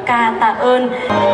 ca tạ ơn.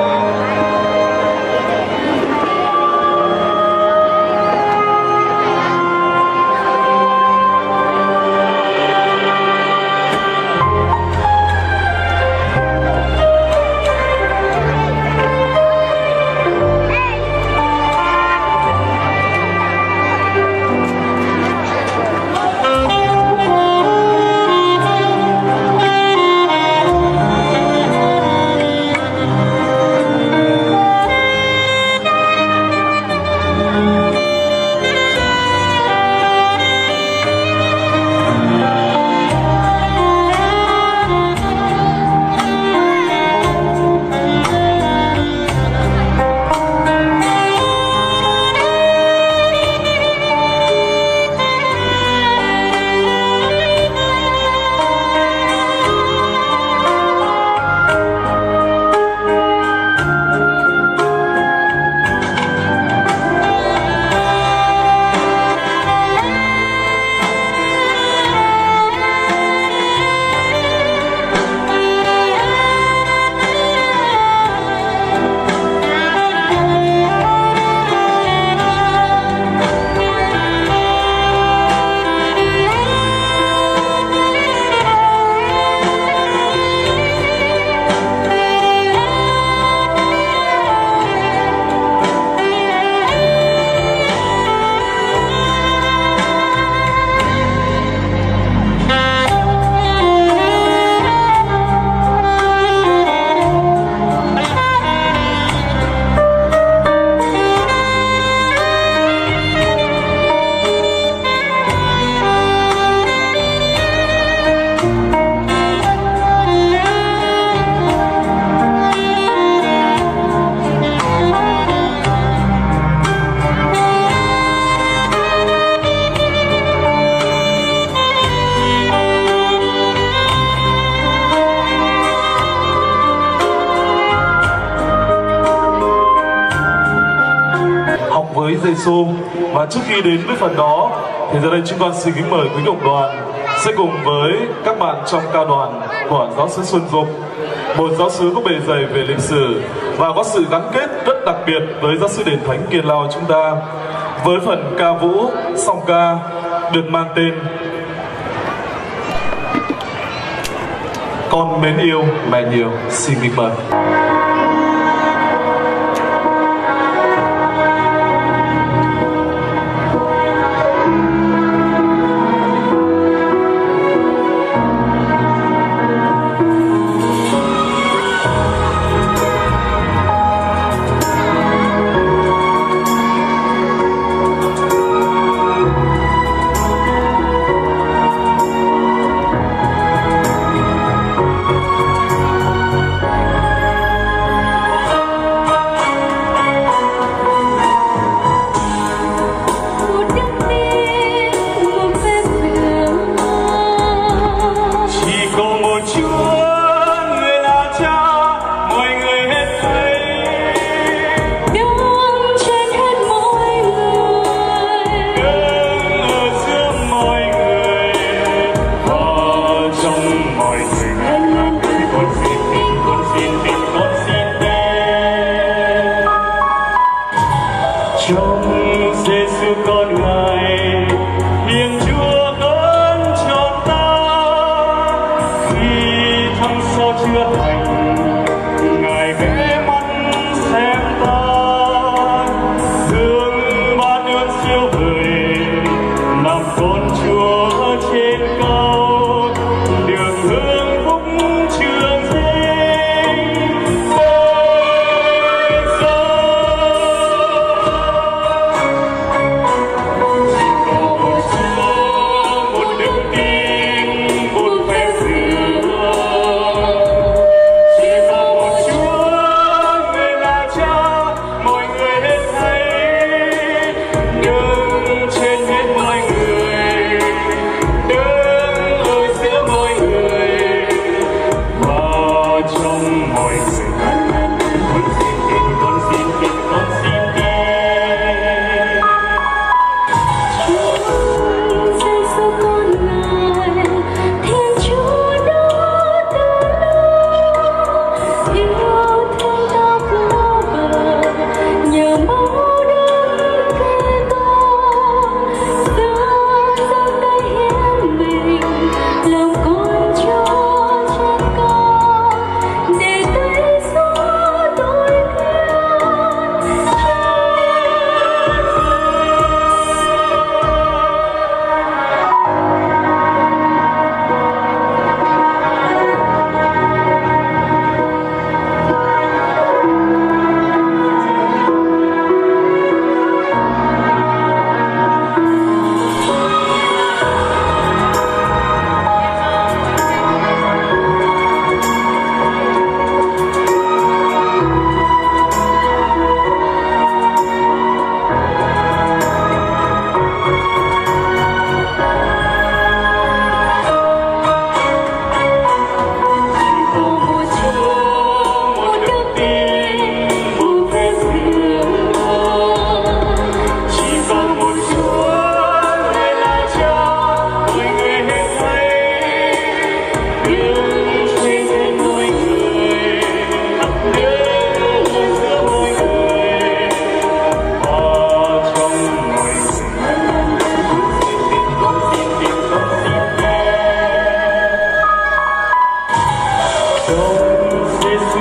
Với Giêsu. Và trước khi đến với phần đó thì giờ đây chúng con xin kính mời quý cộng đoàn sẽ cùng với các bạn trong ca đoàn của giáo xứ Xuân Dục, một giáo xứ có bề dày về lịch sử và có sự gắn kết rất đặc biệt với giáo xứ Đền Thánh Kiên Lao chúng ta, với phần ca vũ song ca được mang tên Con mến yêu mẹ nhiều. Xin kính mời. You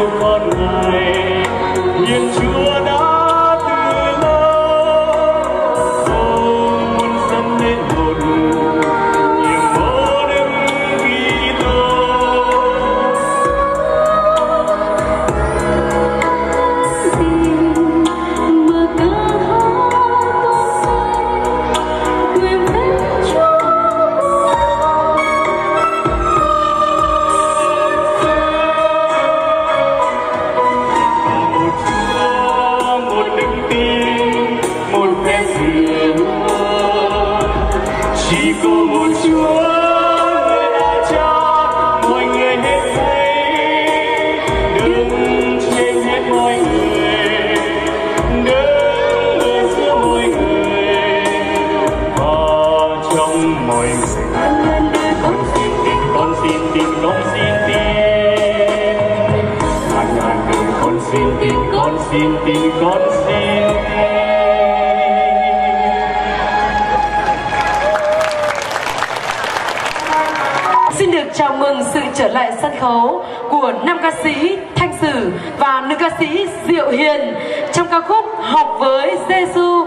Giêsu con Ngài, Thiên Chúa đã từ lâu muốn dâng lên một niềm mơ Đức Kitô. Mà ca hát say nguyện bên Chúa. Chỉ có một Chúa người đã cho mọi người hết thảy, đứng trên hết mọi người, đứng ở giữa mọi người và trong mọi người. Con xin tin, con xin tin, con xin tin. Ngàn ngàn đời con xin tin, con xin tin, con xin tin. Xin được chào mừng sự trở lại sân khấu của nam ca sĩ Thanh Sử và nữ ca sĩ Diệu Hiền trong ca khúc Học với Giêsu.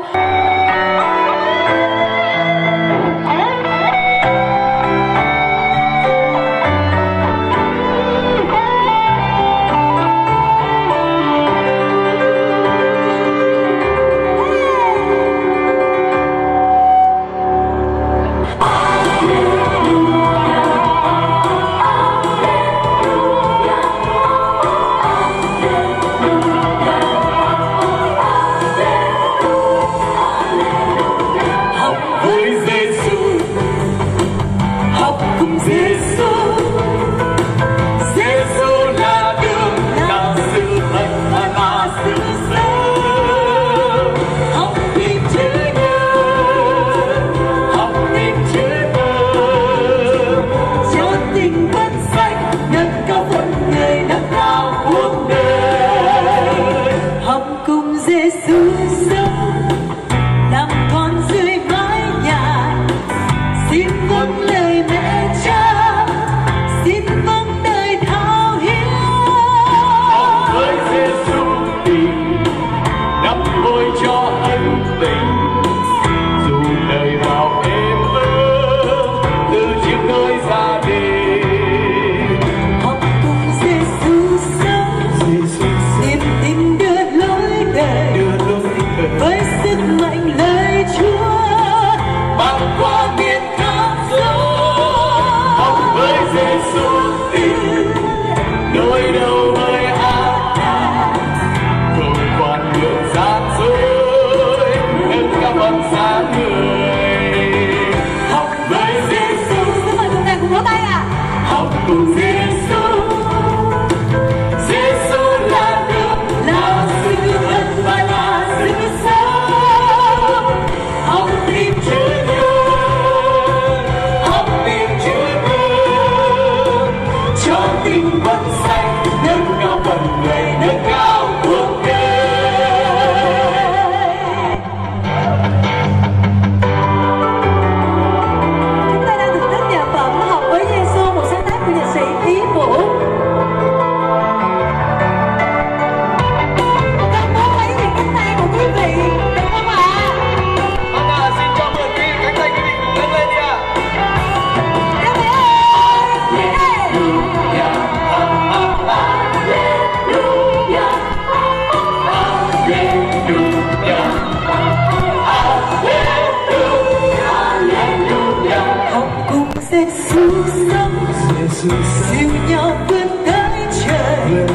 Siêu nhau vươn tới trời,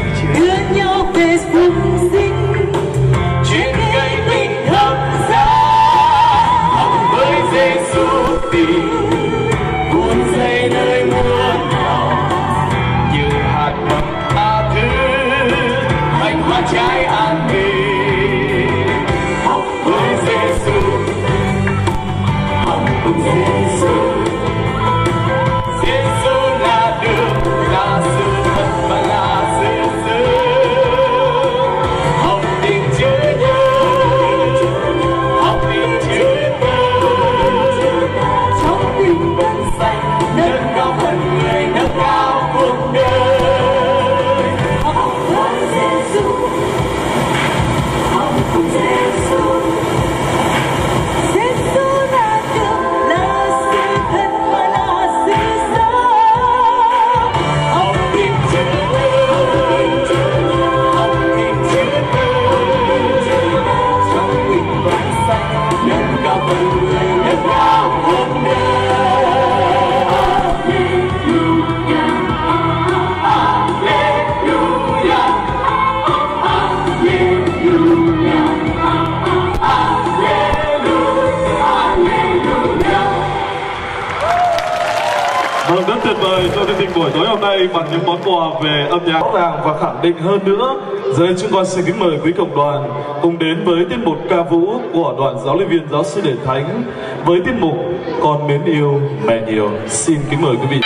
đưa nhau về phúc sinh, chuyến gây tình thâm giá. Học với Giêsu tìm cuốn dây nơi muôn màu, như hạt mầm tha thứ, thành hoa trái an bình. Học với Giêsu, học cùng Giêsu. tuyệt vời cho chương trình buổi tối hôm nay bằng những món quà về âm nhạc rõ ràng và khẳng định hơn nữa. Giờ đây chúng con xin kính mời quý cộng đoàn cùng đến với tiết mục ca vũ của đoàn giáo lý viên giáo sư Đề Thánh với tiết mục Con mến yêu mẹ nhiều. Xin kính mời quý vị.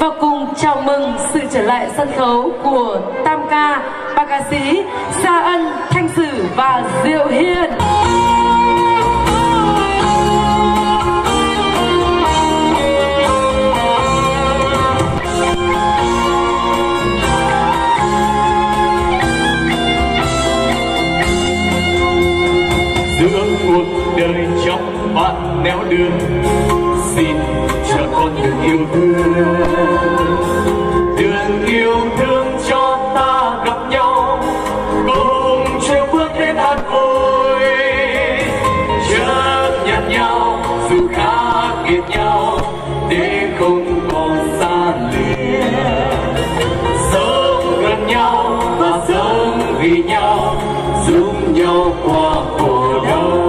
và cùng chào mừng sự trở lại sân khấu của tam ca, ba ca sĩ Sa Ân, Thanh Sử và Diệu Hiền. Giữa cuộc đời trong bạn nẻo đường, xin cho con đường yêu thương, đường yêu thương cho ta gặp nhau, cùng treo bước đến an vui, chấp nhận nhau dù khác biệt nhau để không còn xa lìa, sống gần nhau và sống vì nhau, giúp nhau qua khổ đau.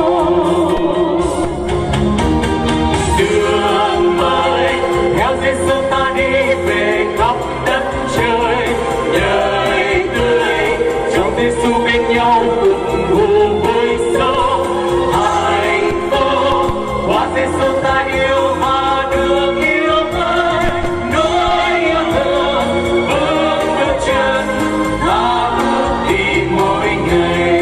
Đường mới theo Giêsu ta đi về khắp đất trời, đời tươi trong Giêsu bên nhau cùng vui sống hạnh phúc. Qua Giêsu ta yêu và được yêu tới, nỗi yêu thương vững bước chân ta bước đi mỗi ngày.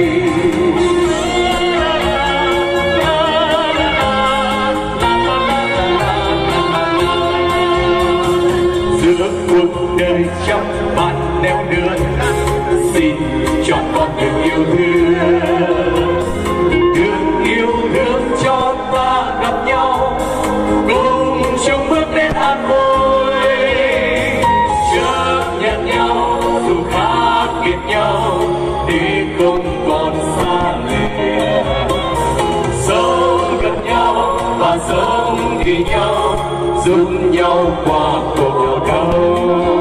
Giữa cuộc đời trong bạn nẻo đường, xin chọn con đường yêu thương, đường yêu thương cho ta gặp nhau, cùng chung bước đến an vui, chấp nhận nhau dù khác biệt nhau để không còn xa lìa, sống gần nhau và sống vì nhau, giúp nhau qua khổ đau.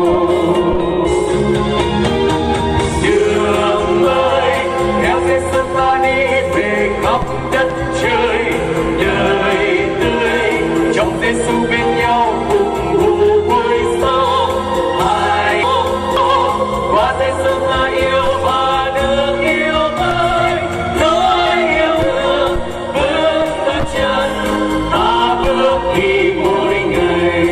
Đường mới theo Giêsu ta đi về khắp đất trời, đời tươi trong Giêsu bên nhau cùng vui sống hạnh phúc. Qua Giêsu ta yêu và được yêu tới, nỗi yêu thương vững bước chân ta bước đi mỗi ngày.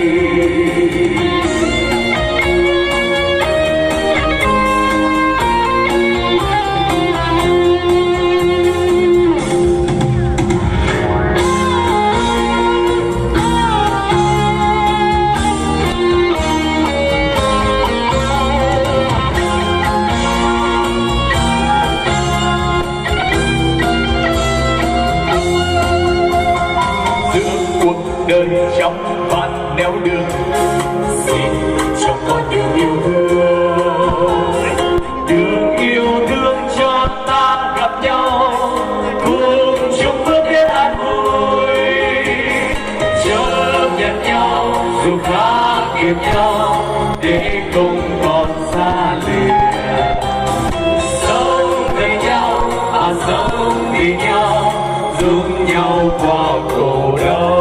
Đời trong bạn nẻo đường, xin cho con đường yêu thương, đường yêu thương cho ta gặp nhau, cùng chung bước đến an vui, chấp nhận nhau dù khác biệt nhau để không còn xa lìa, sống với nhau và sống vì nhau, giúp nhau qua khổ đau.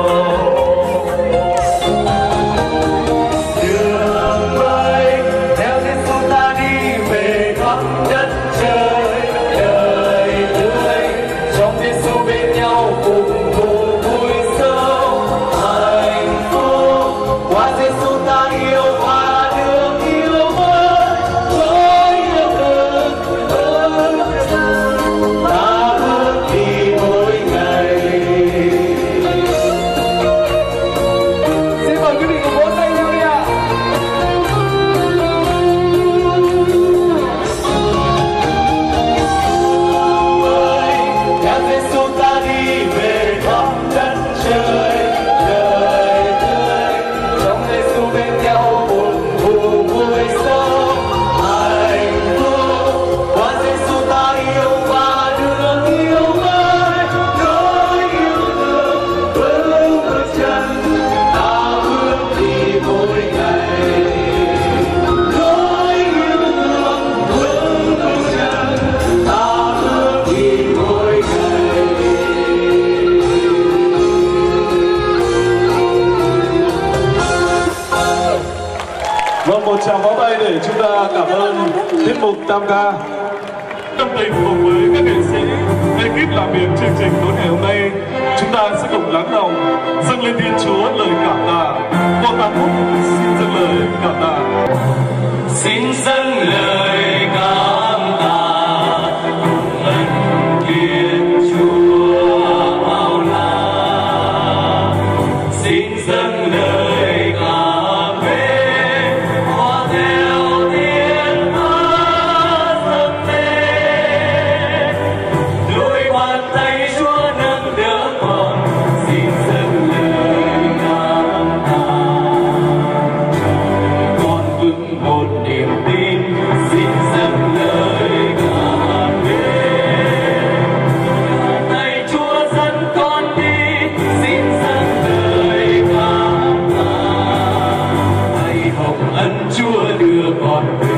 Vâng, một tràng pháo tay để chúng ta cảm ơn tiết mục tam ca. Đồng tình cùng với các nghệ sĩ ekip làm việc chương trình tối ngày hôm nay, chúng ta sẽ cùng lắng lòng dâng lên Thiên Chúa lời cảm tạ qua ca khúc Xin dâng lời cảm tạ. Xin dâng lời cảm tạ cùng ân Thiên Chúa bao la. Xin dâng lời cảm mến hòa theo tiếng hát dâng lên. Đôi bàn tay Chúa nâng đỡ con. Xin dâng lời cảm tạ. Con vững một niềm tin. Xin dâng lời cảm mến. Tay Chúa dẫn con đi. Xin dâng lời cảm tạ. Tay hồng ân Chúa đưa con về.